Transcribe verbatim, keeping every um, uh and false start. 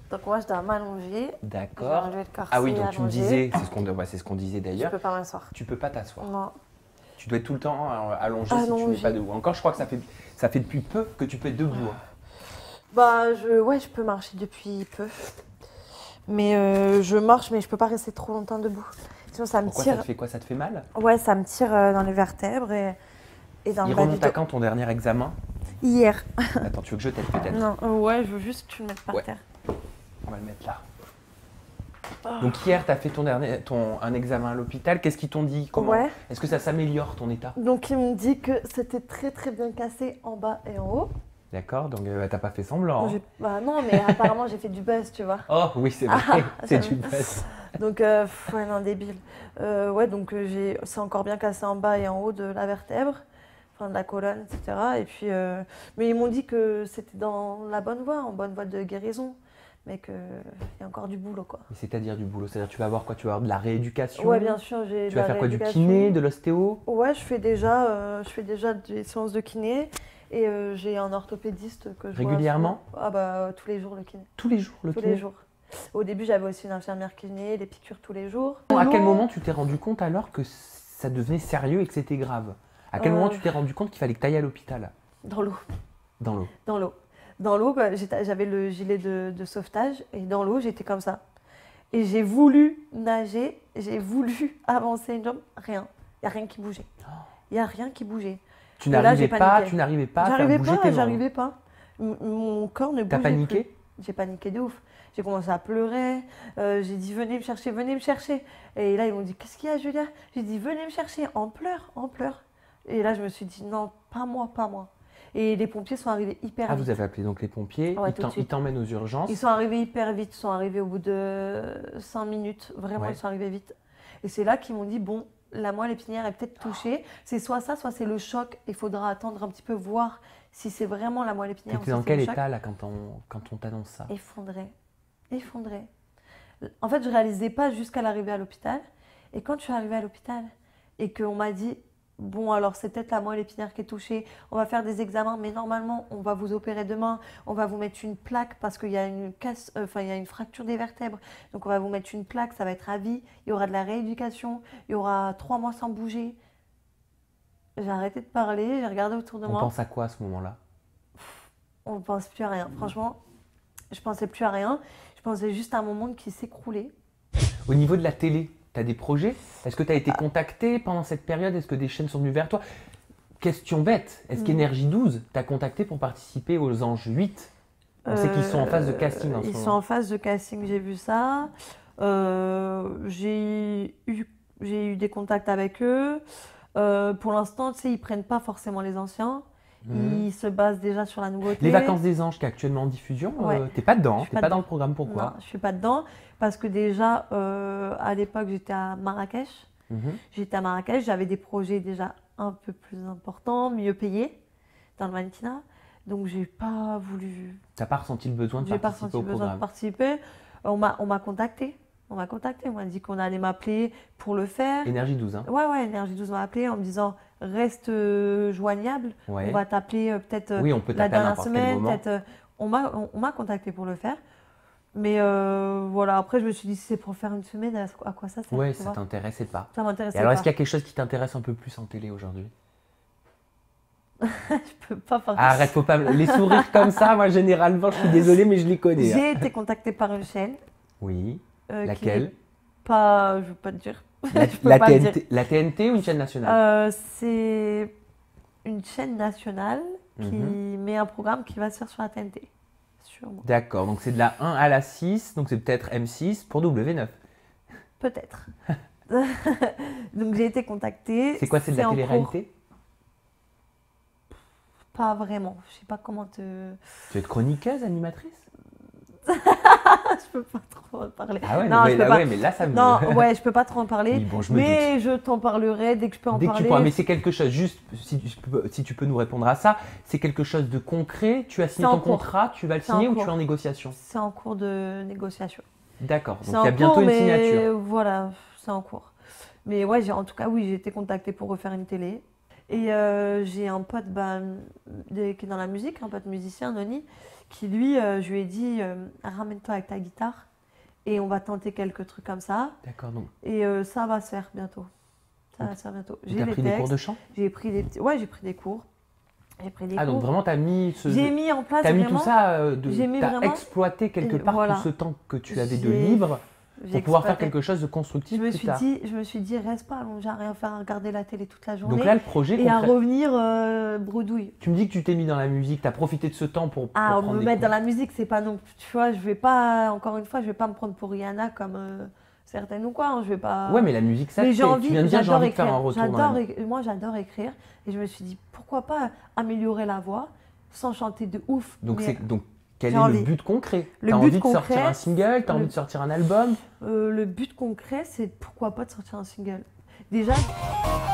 Donc moi, je dois m'allonger. D'accord. Je vais le corset, Ah oui, donc tu me allonger. disais, c'est ce qu'on ouais, c'est ce qu'on disait Je d'ailleurs. peux pas m'asseoir. Tu peux pas t'asseoir. Non. Tu dois être tout le temps euh, allongé, si tu Allongé. n'es pas debout. Encore, je crois que ça fait, ça fait depuis peu que tu peux être debout. hein. Bah, je, ouais, je peux marcher depuis peu. Mais euh, je marche, mais je peux pas rester trop longtemps debout. Sinon, ça me Pourquoi tire. ça te fait quoi? Ça te fait mal? Ouais, ça me tire euh, dans les vertèbres et, et dans Il le bas du remonte à dos. quand ton dernier examen? Hier. Attends, tu veux que je t'aide peut-être? Non, euh, ouais, je veux juste que tu le mettes par Ouais. terre. On va le mettre là. Donc hier, tu as fait ton dernier, ton, un examen à l'hôpital. Qu'est-ce qu'ils t'ont dit? Comment? Ouais. Est-ce que ça s'améliore ton état? Donc, ils m'ont dit que c'était très très bien cassé en bas et en haut. D'accord, donc euh, t'as pas fait semblant. hein. J'ai- Bah non, mais apparemment, j'ai fait du buzz, tu vois. Oh oui, c'est vrai, Ah, c'est j'aime. du buzz. Donc, euh, pff, ouais, non, débile. Euh, ouais, donc euh, j'ai, c'est encore bien cassé en bas et en haut de la vertèbre, enfin de la colonne, et cetera. Et puis, euh, mais ils m'ont dit que c'était dans la bonne voie, en bonne voie de guérison, mais qu'il y a encore du boulot, quoi. Mais c'est-à-dire du boulot, c'est-à-dire tu vas avoir quoi? Tu vas avoir de la rééducation? Ouais, bien sûr, j'ai Tu de vas la faire quoi? Du rééducation. kiné, de l'ostéo? Ouais, je fais déjà, euh, je fais déjà des séances de kiné et euh, j'ai un orthopédiste que je vois Régulièrement? souvent. Ah bah euh, tous les jours le kiné. Tous les jours le Tous kiné? les jours. Au début, j'avais aussi une infirmière kiné, des piqûres tous les jours. À quel moment tu t'es rendu compte alors que ça devenait sérieux et que c'était grave? À quel Euh. moment tu t'es rendu compte qu'il fallait que tu ailles à l'hôpital? Dans l'eau. Dans l'eau. Dans l'eau. Dans l'eau, bah, j'étais- j'avais le gilet de, de sauvetage et dans l'eau, j'étais comme ça. Et j'ai voulu nager, j'ai voulu avancer une jambe, rien. Il n'y a rien qui bougeait. Il n'y a rien qui bougeait. Tu Et là, n'arrivais j'ai pas, paniqué. tu n'arrivais pas à faire J'arrivais bouger pas, tes membres. j'arrivais pas. M- Mon corps ne bougeait T'as paniqué? plus. J'ai paniqué de ouf. J'ai commencé à pleurer. euh, j'ai dit venez me chercher, venez me chercher. Et là ils m'ont dit qu'est-ce qu'il y a Julia? J'ai dit venez me chercher en pleurs, en pleurs. Et là je me suis dit non, pas moi, pas moi. Et les pompiers sont arrivés hyper Ah, vite. vous avez appelé donc les pompiers, Ouais, ils tout de t'en- suite. ils t'emmènent aux urgences. Ils sont arrivés hyper vite, ils sont arrivés au bout de cinq minutes. Vraiment, Ouais. ils sont arrivés vite. Et c'est là qu'ils m'ont dit bon, la moelle épinière est peut-être touchée. C'est soit ça, soit c'est le choc. Il faudra attendre un petit peu, voir si c'est vraiment la moelle épinière. ou T'étais si dans c'est quel le choc. état là quand on, quand on t'annonce ça? Effondré. Effondré. En fait, je réalisais pas jusqu'à l'arrivée à l'hôpital. Et quand je suis arrivée à l'hôpital et qu'on m'a dit bon, alors c'est peut-être la moelle épinière qui est touchée, on va faire des examens, mais normalement, on va vous opérer demain, on va vous mettre une plaque parce qu'il y a une casse, euh, enfin, il y a une fracture des vertèbres. Donc, on va vous mettre une plaque, ça va être à vie, il y aura de la rééducation, il y aura trois mois sans bouger. J'ai arrêté de parler, j'ai regardé autour de On moi. pense à quoi à ce moment-là? On ne pense plus à rien. Franchement, je pensais plus à rien. Je pensais juste à un monde qui s'écroulait. Au niveau de la télé, tu as des projets? Est-ce que tu as été contacté pendant cette période? Est-ce que des chaînes sont venues vers toi? Question bête, est-ce Mm. qu'Énergie douze t'a contacté pour participer aux Anges huit? On sait qu'ils sont en phase de casting en ce Ils moment. sont en phase de casting, j'ai vu ça. Euh, j'ai eu, j'ai eu des contacts avec eux. Euh, pour l'instant, tu sais, ils prennent pas forcément les anciens. Mhm. Ils se basent déjà sur la nouveauté. Les Vacances des Anges qui est actuellement en diffusion, Ouais. euh, t'es pas dedans, Je suis t'es pas pas, dans dedans. le programme, pourquoi? Non, je suis pas dedans parce que déjà, euh, à l'époque, j'étais à Marrakech. Mhm. J'étais à Marrakech, j'avais des projets déjà un peu plus importants, mieux payés dans le mannequinat. Donc, j'ai pas voulu. T'as pas ressenti le besoin de J'ai pas participer ressenti au le besoin de programme? participer. On m'a, on m'a contacté. On m'a contacté. On m'a dit qu'on allait m'appeler pour le faire. Énergie douze, hein? Ouais, ouais, Énergie douze m'a appelé en me disant reste euh, joignable. Ouais. On va t'appeler euh, peut-être euh, Oui, on peut la t'appeler à dernière n'importe quel semaine. moment. peut-être, euh, on m'a, on, on m'a contacté pour le faire. Mais euh, voilà, après, je me suis dit si c'est pour faire une semaine, à, à quoi ça sert? Ouais, tu ça vois t'intéressait pas. Ça Et m'intéressait alors, pas. est-ce qu'il y a quelque chose qui t'intéresse un peu plus en télé aujourd'hui? Je peux pas faire Ah, arrête, faut pas. Les sourires comme ça, moi, généralement, je suis désolée, mais je les connais. hein. J'ai été contactée par une chaîne. Oui. euh, qui Laquelle? n'est Pas, je veux pas te dire. La, Je peux la pas le T N T, dire. la T N T ou une chaîne nationale? Euh, c'est une chaîne nationale qui Mhm. met un programme qui va se faire sur la T N T. Sûrement. D'accord, donc c'est de la un à la six, donc c'est peut-être M six pour W neuf. Peut-être. Donc j'ai été contactée. C'est quoi, c'est de la en cours. télé-réalité? Pas vraiment. Je sais pas comment te. Tu veux être chroniqueuse, animatrice? Je peux pas trop en parler. Ah ouais, non, non, mais, je peux là, pas. ouais, mais là, ça me... Non, ouais, je peux pas trop en parler. Oui, bon, je me mais je t'en parlerai dès que je peux en Dès que parler. tu pourras, mais c'est quelque chose, juste si tu, peux, si tu peux nous répondre à ça, c'est quelque chose de concret, tu as signé C'est en ton cours. contrat, tu vas le C'est en signer ou cours. tu es en négociation? C'est en cours de négociation. D'accord, C'est donc il y a en bientôt cours, une mais signature. Voilà, c'est en cours. Mais ouais, j'ai, en tout cas, oui, j'ai été contactée pour refaire une télé. Et euh, j'ai un pote bah, de- qui est dans la musique, un pote musicien, Noni, qui lui, euh, je lui ai dit, euh, ramène-toi avec ta guitare et on va tenter quelques trucs comme ça. D'accord, donc. Et euh, ça va se faire bientôt. Ça Donc, va se faire bientôt. Tu J'ai as les pris des cours de textes, chant? j'ai pris des petits... Ouais, j'ai pris des cours. J'ai pris des Ah, donc cours. vraiment, tu as mis, ce... J'ai mis en place t'as mis vraiment... tout ça, euh, de... j'ai mis tu as vraiment- exploité quelque Et part voilà. tout ce temps que tu avais de J'ai- libre j'ai pour pouvoir faire exploité. quelque chose de Je constructif me plus suis tard. dit, je me suis dit, reste pas allongé à rien faire, à regarder la télé toute la journée. Donc là, le projet, et à concret- revenir euh, bredouille. tu me dis que tu t'es mis dans la musique, tu as profité de ce temps pour, pour Ah, prendre me des mettre cours. dans la musique, c'est pas non plus, tu vois, je vais pas, encore une fois, je vais pas me prendre pour Rihanna comme euh, certaines ou quoi, hein, je vais pas... Ouais, mais la musique, ça Mais te j'ai fait. envie, Tu viens de dire, j'ai j'adore envie de faire écrire. un retour dans J'adore la... éc- Moi, j'adore écrire. Et je me suis dit, pourquoi pas améliorer la voix sans chanter de ouf. Donc, mais, c'est... Donc quel j'ai est envie. le but concret? Le Tu as but envie de sortir concret, un single, tu as le- envie de sortir un album? euh, le but concret, c'est pourquoi pas de sortir un single. Déjà,